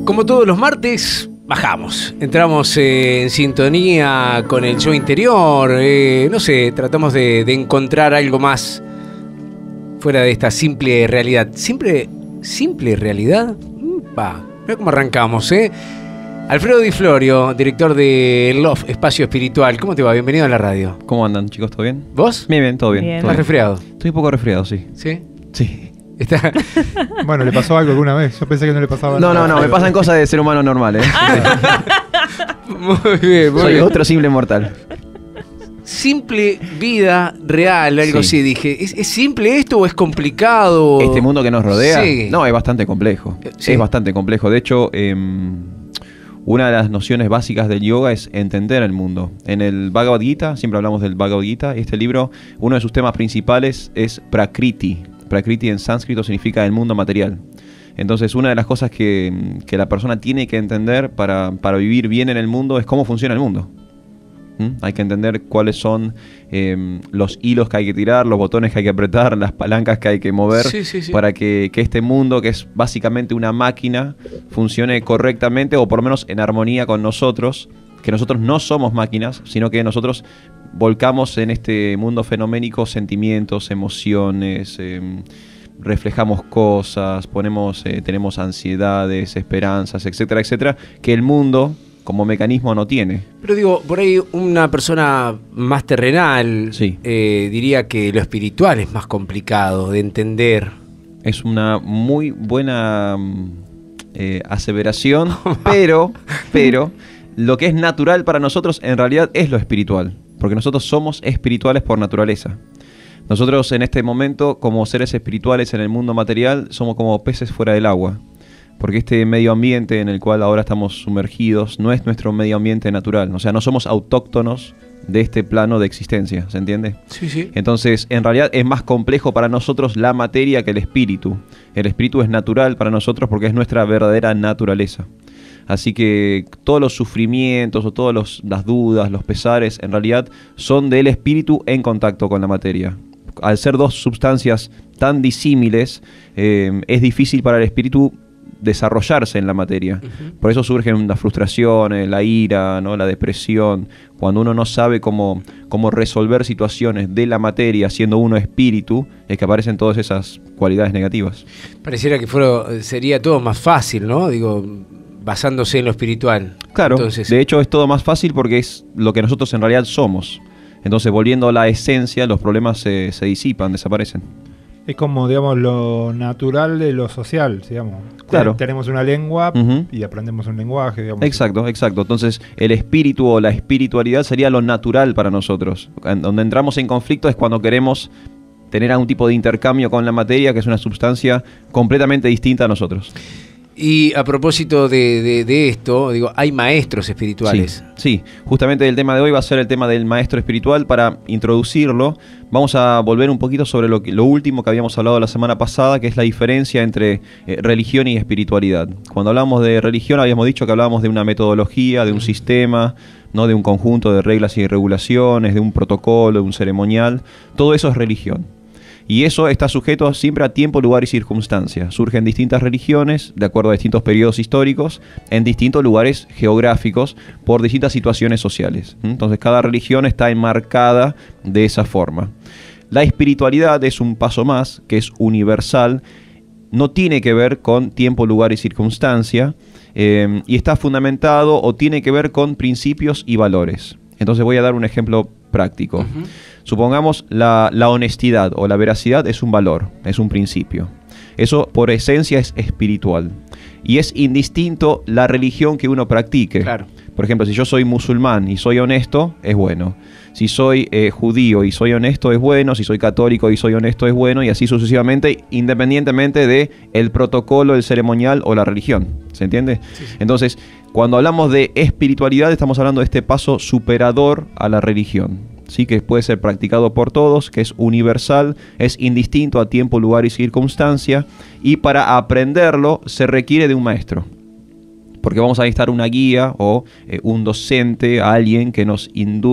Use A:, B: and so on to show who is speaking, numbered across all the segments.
A: Como todos los martes, bajamos. Entramos en sintonía con el yo interior. No sé, tratamos de encontrar algo más fuera de esta simple realidad. ¿Simple realidad? Mira cómo arrancamos, ¿eh? Alfredo Di Florio, director de Love Espacio Espiritual. ¿Cómo te va? Bienvenido a la radio.
B: ¿Cómo andan, chicos? ¿Todo bien?
A: ¿Vos?
B: Bien, todo bien.
A: ¿Estás resfriado?
B: Estoy un poco resfriado, sí.
A: ¿Sí?
B: Sí.
A: Está...
C: Bueno, ¿le pasó algo alguna vez? Yo pensé que no le pasaba nada.
B: No, me pasan cosas de ser humano normal, ¿eh?
A: Muy bien, muy
B: Soy
A: bien.
B: otro simple mortal.
A: Simple vida real, algo así, dije. ¿Es simple esto o es complicado?
B: Este mundo que nos rodea,
A: Sí.
B: no, es bastante complejo.
A: Sí.
B: Es bastante complejo. De hecho, una de las nociones básicas del yoga es entender el mundo. En el Bhagavad Gita, siempre hablamos del Bhagavad Gita, este libro, uno de sus temas principales es Prakriti. Prakriti en sánscrito significa el mundo material. Entonces, una de las cosas que la persona tiene que entender para vivir bien en el mundo es cómo funciona el mundo. Hay que entender cuáles son los hilos que hay que tirar, los botones que hay que apretar, las palancas que hay que mover para que este mundo, que es básicamente una máquina, funcione correctamente o por lo menos en armonía con nosotros, que nosotros no somos máquinas, sino que nosotros volcamos en este mundo fenoménico sentimientos, emociones, reflejamos cosas, tenemos ansiedades, esperanzas, etcétera, etcétera, que el mundo como mecanismo no tiene.
A: Pero digo, por ahí una persona más terrenal
B: Sí.
A: Diría que lo espiritual es más complicado de entender.
B: Es una muy buena aseveración, pero lo que es natural para nosotros en realidad es lo espiritual, porque nosotros somos espirituales por naturaleza. Nosotros en este momento, como seres espirituales en el mundo material, somos como peces fuera del agua. Porque este medio ambiente en el cual ahora estamos sumergidos no es nuestro medio ambiente natural. O sea, no somos autóctonos de este plano de existencia, ¿se entiende?
A: Sí, sí.
B: Entonces, en realidad es más complejo para nosotros la materia que el espíritu. El espíritu es natural para nosotros porque es nuestra verdadera naturaleza. Así que todos los sufrimientos o todas las dudas, los pesares, en realidad son del espíritu en contacto con la materia. Al ser dos sustancias tan disímiles, es difícil para el espíritu desarrollarse en la materia. Por eso surgen las frustraciones, la ira, ¿no? La depresión. Cuando uno no sabe cómo resolver situaciones de la materia siendo uno espíritu, es que aparecen todas esas cualidades negativas.
A: Pareciera que sería todo más fácil, ¿no? Digo, basándose en lo espiritual.
B: Claro,
A: entonces,
B: de hecho es todo más fácil porque es lo que nosotros en realidad somos. Entonces, volviendo a la esencia, los problemas se disipan, desaparecen.
C: Es como, digamos, lo natural de lo social, digamos.
B: Claro.
C: Tenemos una lengua y aprendemos un lenguaje, digamos.
B: Exacto. Entonces, el espíritu o la espiritualidad sería lo natural para nosotros. Donde entramos en conflicto es cuando queremos tener algún tipo de intercambio con la materia, que es una sustancia completamente distinta a nosotros.
A: Y a propósito de esto, digo, hay maestros espirituales.
B: Sí, justamente el tema de hoy va a ser el tema del maestro espiritual. Para introducirlo, vamos a volver un poquito sobre lo último que habíamos hablado la semana pasada, que es la diferencia entre religión y espiritualidad. Cuando hablamos de religión habíamos dicho que hablábamos de una metodología, de un sistema, no de un conjunto de reglas y regulaciones, de un protocolo, de un ceremonial. Todo eso es religión. Y eso está sujeto siempre a tiempo, lugar y circunstancia. Surgen distintas religiones, de acuerdo a distintos periodos históricos, en distintos lugares geográficos, por distintas situaciones sociales. Entonces, cada religión está enmarcada de esa forma. La espiritualidad es un paso más, que es universal, no tiene que ver con tiempo, lugar y circunstancia, y está fundamentado o tiene que ver con principios y valores. Entonces voy a dar un ejemplo práctico. Supongamos la honestidad o la veracidad es un valor, es un principio. Eso por esencia es espiritual. Y es indistinto la religión que uno practique.
A: Claro.
B: Por ejemplo, si yo soy musulmán y soy honesto, es bueno. Si soy judío y soy honesto, es bueno. Si soy católico y soy honesto, es bueno. Y así sucesivamente, independientemente del protocolo, el ceremonial o la religión. ¿Se entiende? Sí. Entonces, cuando hablamos de espiritualidad, estamos hablando de este paso superador a la religión. Sí, que puede ser practicado por todos, que es universal, es indistinto a tiempo, lugar y circunstancia, y para aprenderlo se requiere de un maestro. Porque vamos a necesitar una guía o un docente, alguien que nos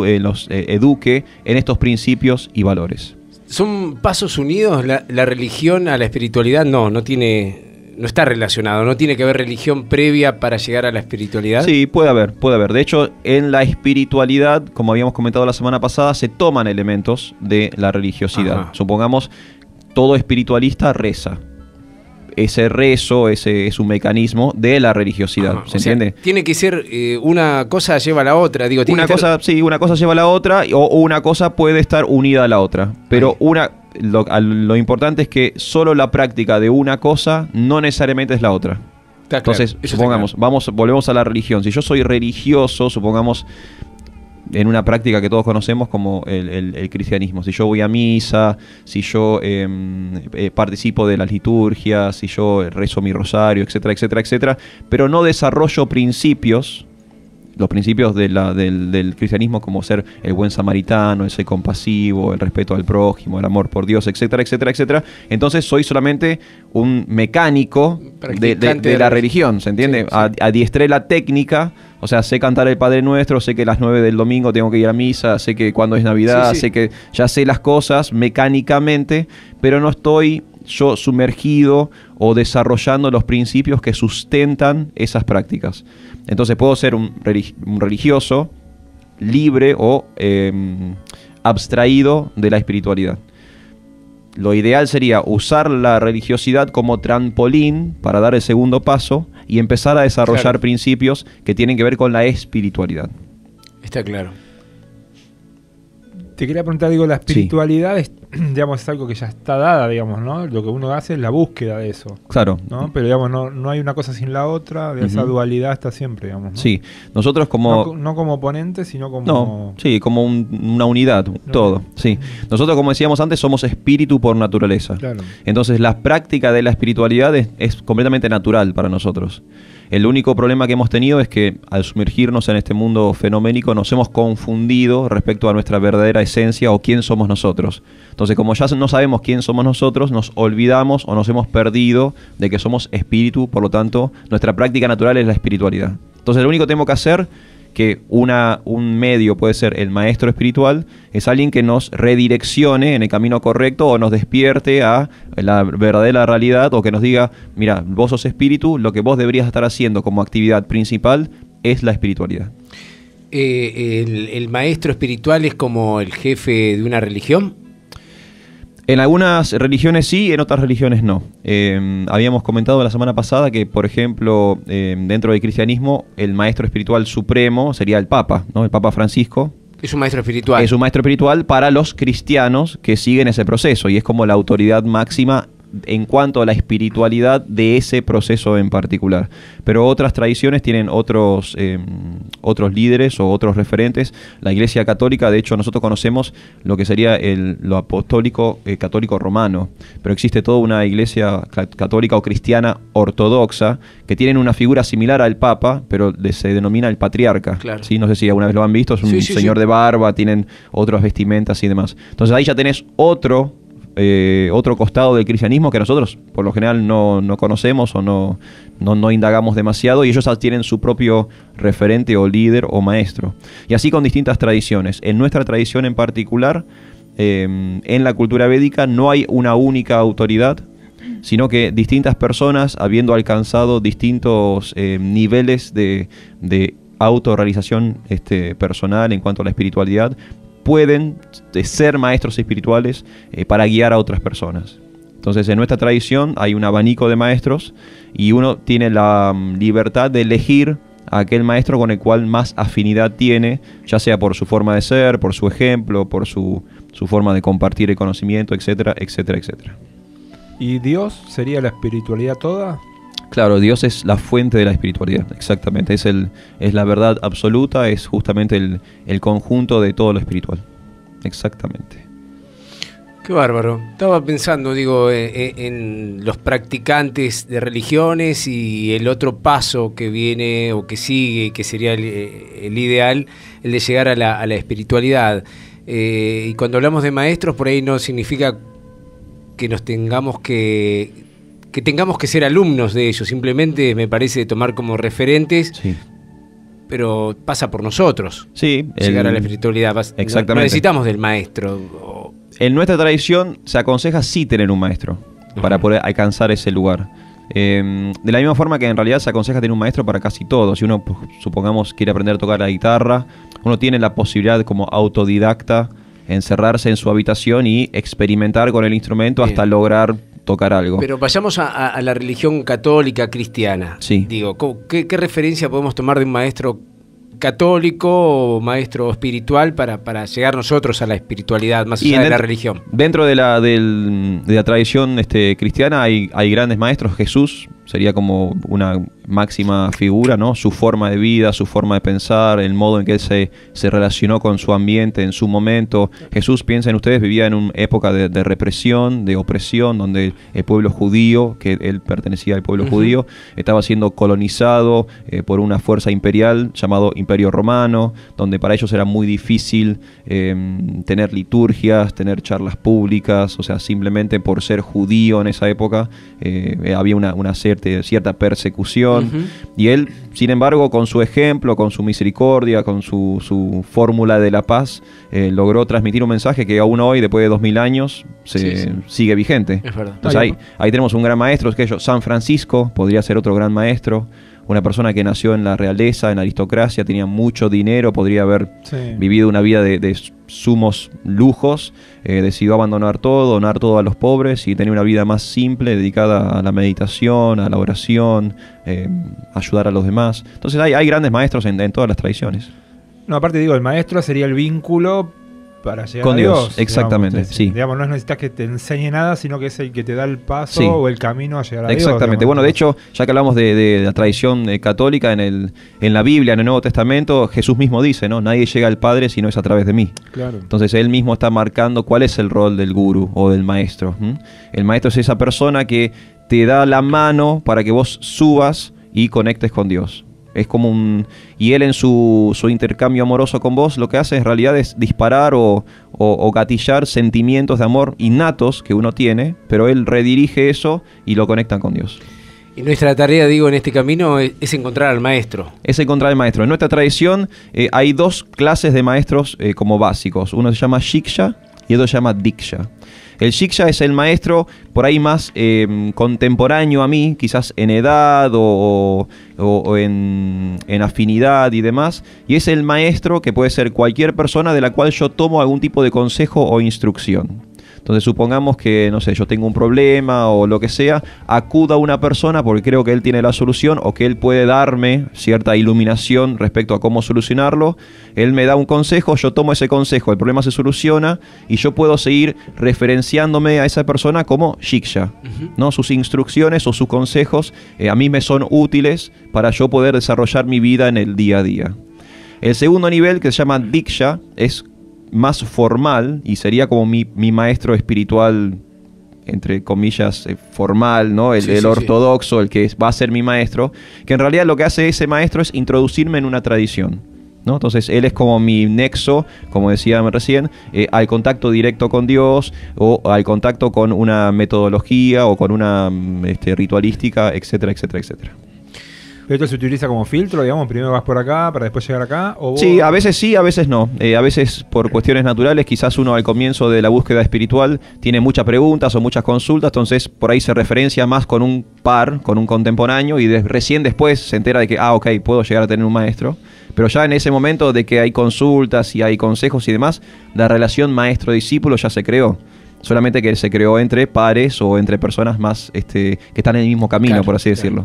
B: eduque en estos principios y valores.
A: ¿Son pasos unidos la religión a la espiritualidad? No tiene no está relacionado, no tiene que haber religión previa para llegar a la espiritualidad.
B: Sí, puede haber, puede haber. De hecho, en la espiritualidad, como habíamos comentado la semana pasada, se toman elementos de la religiosidad.
A: Ajá.
B: Supongamos, todo espiritualista reza. Ese rezo, ese es un mecanismo de la religiosidad.
A: Ajá.
B: ¿Se
A: O sea,
B: entiende?
A: tiene que ser una cosa lleva a la otra. Digo, tiene
B: Una
A: que ser-
B: cosa, sí, una cosa lleva a la otra, o una cosa puede estar unida a la otra. Pero lo importante es que solo la práctica de una cosa no necesariamente es la otra.
A: Está claro,
B: Entonces,
A: eso está
B: supongamos,
A: claro.
B: volvemos a la religión. Si yo soy religioso, supongamos, en una práctica que todos conocemos como el cristianismo. Si yo voy a misa, si yo participo de las liturgias, si yo rezo mi rosario, etcétera, etcétera, etcétera, pero no desarrollo principios, los principios del cristianismo, como ser el buen samaritano, el ser compasivo, el respeto al prójimo, el amor por Dios, etcétera, etcétera, etcétera. Entonces soy solamente un mecánico
A: Practicante
B: de la religión, ¿se entiende?
A: Sí, sí.
B: Adiestré la técnica, o sea, sé cantar el Padre Nuestro, sé que a las 9 del domingo tengo que ir a misa, sé que cuando es Navidad,
A: Sí, sí.
B: sé que ya sé las cosas mecánicamente, pero no estoy yo sumergido o desarrollando los principios que sustentan esas prácticas. Entonces puedo ser un religioso libre o abstraído de la espiritualidad. Lo ideal sería usar la religiosidad como trampolín para dar el segundo paso y empezar a desarrollar
A: Claro.
B: principios que tienen que ver con la espiritualidad.
A: Está claro.
C: Te quería preguntar, digo, la espiritualidad es, digamos, es algo que ya está dada, digamos, ¿no? Lo que uno hace es la búsqueda de eso,
B: Claro.
C: ¿no? Pero, digamos, no hay una cosa sin la otra, esa
B: Ujú.
C: dualidad está siempre, digamos, ¿no?
B: Sí, nosotros como...
C: No como oponente, sino como...
B: No, sí, como una unidad, todo. Sí. Nosotros, como decíamos antes, somos espíritu por naturaleza.
C: Claro.
B: Entonces, la práctica de la espiritualidad es completamente natural para nosotros. El único problema que hemos tenido es que al sumergirnos en este mundo fenoménico nos hemos confundido respecto a nuestra verdadera esencia o quién somos nosotros. Entonces, como ya no sabemos quién somos nosotros, nos olvidamos o nos hemos perdido de que somos espíritu, por lo tanto, nuestra práctica natural es la espiritualidad. Entonces, lo único que tenemos que hacer, que un medio puede ser el maestro espiritual, es alguien que nos redireccione en el camino correcto o nos despierte a la verdadera realidad, o que nos diga, mira, vos sos espíritu, lo que vos deberías estar haciendo como actividad principal es la espiritualidad.
A: ¿El maestro espiritual es como el jefe de una religión?
B: En algunas religiones sí, en otras religiones no. Habíamos comentado la semana pasada que, por ejemplo, dentro del cristianismo, el maestro espiritual supremo sería el Papa, ¿no? El Papa Francisco.
A: Es un maestro espiritual.
B: Es un maestro espiritual para los cristianos que siguen ese proceso y es como la autoridad máxima en cuanto a la espiritualidad de ese proceso en particular. Pero otras tradiciones tienen otros líderes o otros referentes. La Iglesia Católica, de hecho, nosotros conocemos lo que sería lo apostólico católico romano, pero existe toda una Iglesia católica o cristiana ortodoxa que tienen una figura similar al Papa, pero se denomina el patriarca.
A: Claro.
B: ¿Sí? No sé si alguna vez lo han visto, es un
A: Sí, sí,
B: señor
A: sí.
B: de barba, tienen otras vestimentas y demás. Entonces ahí ya tenés otro costado del cristianismo que nosotros por lo general no conocemos o no indagamos demasiado, y ellos tienen su propio referente o líder o maestro. Y así con distintas tradiciones. En nuestra tradición en particular, en la cultura védica, no hay una única autoridad, sino que distintas personas, habiendo alcanzado distintos niveles de autorrealización personal en cuanto a la espiritualidad, pueden ser maestros espirituales para guiar a otras personas. Entonces, en nuestra tradición hay un abanico de maestros y uno tiene la libertad de elegir a aquel maestro con el cual más afinidad tiene, ya sea por su forma de ser, por su ejemplo, por su forma de compartir el conocimiento, etcétera, etcétera, etcétera.
C: ¿Y Dios sería la espiritualidad toda?
B: Claro, Dios es la fuente de la espiritualidad, exactamente. Es la verdad absoluta, es justamente el conjunto de todo lo espiritual. Exactamente.
A: Qué bárbaro. Estaba pensando, digo, en los practicantes de religiones y el otro paso que viene o que sigue, que sería el ideal, el de llegar a la espiritualidad. Y cuando hablamos de maestros, por ahí no significa que nos tengamos que tengamos que ser alumnos de ellos, simplemente me parece tomar como referentes,
B: Sí.
A: pero pasa por nosotros.
B: Sí,
A: Llegar a la espiritualidad.
B: Exactamente.
A: No necesitamos del maestro.
B: En nuestra tradición se aconseja sí tener un maestro para poder alcanzar ese lugar. De la misma forma que en realidad se aconseja tener un maestro para casi todo. Si uno, pues, supongamos, quiere aprender a tocar la guitarra, uno tiene la posibilidad como autodidacta encerrarse en su habitación y experimentar con el instrumento hasta lograr tocar algo.
A: Pero vayamos a la religión católica cristiana.
B: Sí.
A: Digo, ¿qué referencia podemos tomar de un maestro católico o maestro espiritual para llegar nosotros a la espiritualidad más allá de la religión?
B: Dentro de la tradición cristiana hay grandes maestros. Jesús sería como una máxima figura, ¿no? Su forma de vida, su forma de pensar, el modo en que él se relacionó con su ambiente en su momento. Jesús, piensen ustedes, vivía en una época de represión, de opresión, donde el pueblo judío, que él pertenecía al pueblo judío, estaba siendo colonizado por una fuerza imperial llamado Imperio Romano, donde para ellos era muy difícil tener liturgias, tener charlas públicas. O sea, simplemente por ser judío en esa época había una cierta persecución. Y él, sin embargo, con su ejemplo, con su misericordia, con su fórmula de la paz, logró transmitir un mensaje que aún hoy, después de 2000 años, sigue vigente. Es verdad. Entonces ahí tenemos un gran maestro, que es San Francisco, podría ser otro gran maestro. Una persona que nació en la realeza, en la aristocracia, tenía mucho dinero, podría haber vivido una vida de sumos lujos, decidió abandonar todo, donar todo a los pobres y tener una vida más simple, dedicada a la meditación, a la oración, ayudar a los demás. Entonces hay grandes maestros en todas las tradiciones.
C: No, aparte digo, el maestro sería el vínculo para llegar
B: con
C: a Dios.
B: Exactamente,
C: digamos,
B: sí.
C: Digamos, no necesitas que te enseñe nada, sino que es el que te da el paso o el camino a llegar a Dios.
B: Exactamente.
C: Digamos.
B: Bueno, de hecho, ya que hablamos de la tradición católica, en la Biblia, en el Nuevo Testamento, Jesús mismo dice, ¿no? Nadie llega al Padre si no es a través de mí.
C: Claro.
B: Entonces, él mismo está marcando cuál es el rol del gurú o del maestro. El maestro es esa persona que te da la mano para que vos subas y conectes con Dios. Es como y él en su intercambio amoroso con vos lo que hace en realidad es disparar o gatillar sentimientos de amor innatos que uno tiene, pero él redirige eso y lo conecta con Dios.
A: Y nuestra tarea, digo, en este camino es encontrar al maestro.
B: Es encontrar al maestro. En nuestra tradición hay dos clases de maestros como básicos. Uno se llama Shiksha y otro se llama Diksha. El Shiksha es el maestro por ahí más contemporáneo a mí, quizás en edad o en afinidad y demás, y es el maestro que puede ser cualquier persona de la cual yo tomo algún tipo de consejo o instrucción. Entonces supongamos que, no sé, yo tengo un problema o lo que sea, acudo a una persona porque creo que él tiene la solución o que él puede darme cierta iluminación respecto a cómo solucionarlo. Él me da un consejo, yo tomo ese consejo, el problema se soluciona y yo puedo seguir referenciándome a esa persona como Shiksha, ¿no? Sus instrucciones o sus consejos a mí me son útiles para yo poder desarrollar mi vida en el día a día. El segundo nivel, que se llama Diksha, es más formal y sería como mi maestro espiritual, entre comillas, formal, ¿no? El ortodoxo, el que va a ser mi maestro, que en realidad lo que hace ese maestro es introducirme en una tradición, ¿no? Entonces él es como mi nexo, como decía recién, al contacto directo con Dios o al contacto con una metodología o con una ritualística, etcétera, etcétera, etcétera.
C: ¿Esto se utiliza como filtro, digamos? Primero vas por acá para después llegar acá. ¿O vos?
B: Sí, a veces no. A veces por cuestiones naturales, quizás uno al comienzo de la búsqueda espiritual tiene muchas preguntas o muchas consultas, entonces por ahí se referencia más con un par, con un contemporáneo, y recién después se entera de que, ok, puedo llegar a tener un maestro. Pero ya en ese momento de que hay consultas y hay consejos y demás, la relación maestro-discípulo ya se creó. Solamente que se creó entre pares o entre personas más que están en el mismo camino, claro, por así decirlo.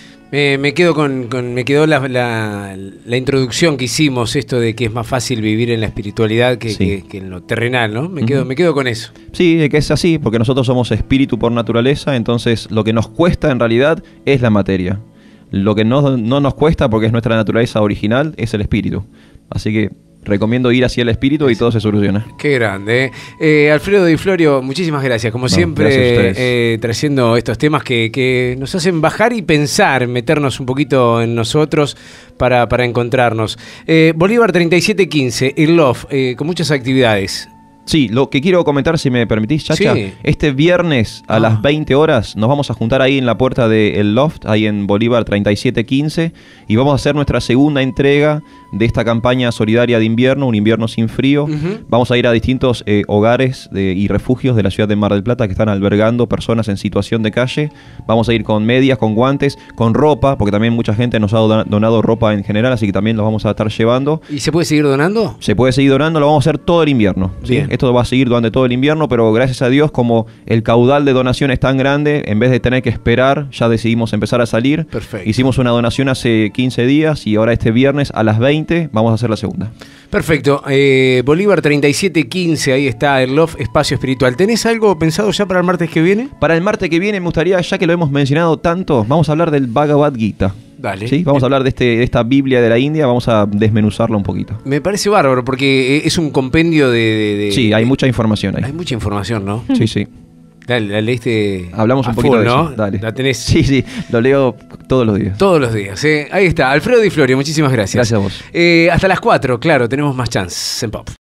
A: Me quedó la introducción que hicimos, esto de que es más fácil vivir en la espiritualidad que en lo terrenal, ¿no? Me quedo con eso.
B: Sí, que es así, porque nosotros somos espíritu por naturaleza, entonces lo que nos cuesta en realidad es la materia. Lo que no nos cuesta, porque es nuestra naturaleza original, es el espíritu. Así que recomiendo ir hacia el espíritu y todo se soluciona.
A: Qué grande. Alfredo Di Florio, muchísimas gracias. Como siempre, trayendo estos temas que nos hacen bajar y pensar, meternos un poquito en nosotros para encontrarnos. Bolívar 3715, el Love, con muchas actividades.
B: Sí, lo que quiero comentar, si me permitís, Chacha, este viernes a las 20 horas nos vamos a juntar ahí en la puerta del Loft, ahí en Bolívar 3715, y vamos a hacer nuestra segunda entrega de esta campaña solidaria de invierno, un invierno sin frío. Vamos a ir a distintos hogares y refugios de la ciudad de Mar del Plata que están albergando personas en situación de calle. Vamos a ir con medias, con guantes, con ropa, porque también mucha gente nos ha donado ropa en general, así que también los vamos a estar llevando.
A: ¿Y se puede seguir donando?
B: Se puede seguir donando, lo vamos a hacer todo el invierno, ¿sí? Esto va a seguir durante todo el invierno, pero gracias a Dios, como el caudal de donación es tan grande, en vez de tener que esperar, ya decidimos empezar a salir.
A: Perfecto.
B: Hicimos una donación hace 15 días y ahora este viernes a las 20 vamos a hacer la segunda.
A: Perfecto. Bolívar 3715, ahí está el Love Espacio Espiritual. ¿Tenés algo pensado ya para el martes que viene?
B: Para el martes que viene me gustaría, ya que lo hemos mencionado tanto, vamos a hablar del Bhagavad Gita.
A: Dale.
B: ¿Sí? Vamos a hablar de esta Biblia de la India, vamos a desmenuzarla un poquito.
A: Me parece bárbaro porque es un compendio de
B: sí, hay mucha información ahí.
A: Hay mucha información, ¿no?
B: Sí, sí.
A: La leíste.
B: Hablamos un poquito de
A: ¿no?
B: eso. Dale.
A: La tenés.
B: Sí, lo leo todos los días.
A: Todos los días. Ahí está. Alfredo Di Florio, muchísimas gracias.
B: Gracias a vos.
A: Hasta las 4, claro, tenemos más chance en Pop.